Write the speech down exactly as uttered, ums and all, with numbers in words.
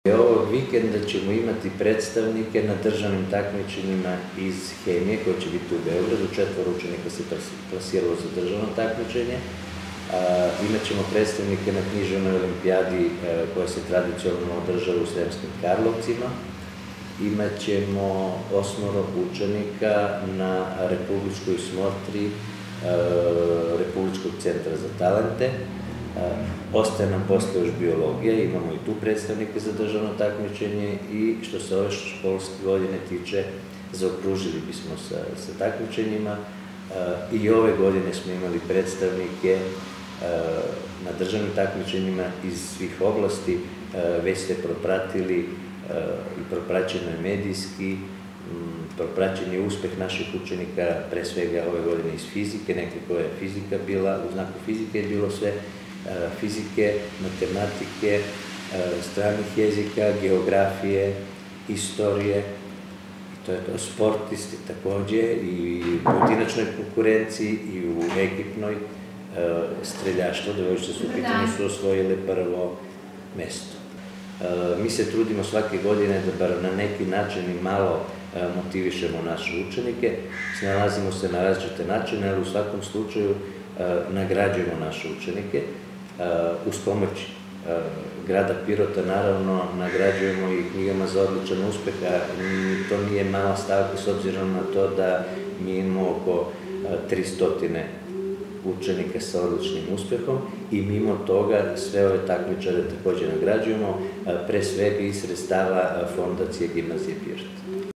Ovog vikenda ćemo imati predstavnike na državnim takmičenjima iz hemije koje će biti u Beogradu. Četvoro učenika se plasiralo za državno takmičenje. Imaćemo predstavnike na književnoj olimpijadi koja se tradicionalno održava u Sremskim Karlovcima. Imaćemo osmoro učenika na republičkoj smotri Republičkog centra za talente. Ostaje nam posle još biologija, imamo i tu predstavnike za državno takmičenje i što se ove školske godine tiče, zaokružili bismo sa takmičenjima. I ove godine smo imali predstavnike na državnim takmičenjima iz svih oblasti, već ste propratili i propraćeno je medijski, propraćen je uspeh naših učenika, pre svega ove godine iz fizike, nekako je fizika bila, u znaku fizike je bilo sve, fizike, matematike, stranih jezika, geografije, istorije, i to je to, sportisti takođe, i u pojedinačnoj konkurenciji, i u ekipnoj, streljaštvo, devojčice su u pitanju su osvojile prvo mesto. Mi se trudimo svake godine da bar na neki način i malo motivišemo naše učenike, snalazimo se na različite načine, ali u svakom slučaju nagrađujemo naše učenike. Uz pomoć grada Pirota, naravno, nagrađujemo i knjigama za odličan uspeh, a to nije mala stavka s obzirom na to da mi imamo oko tristo učenika sa odličnim uspehom i mimo toga sve ove takmičare takođe nagrađujemo, pre svega iz sredstava Fondacije Gimnazije Pirot.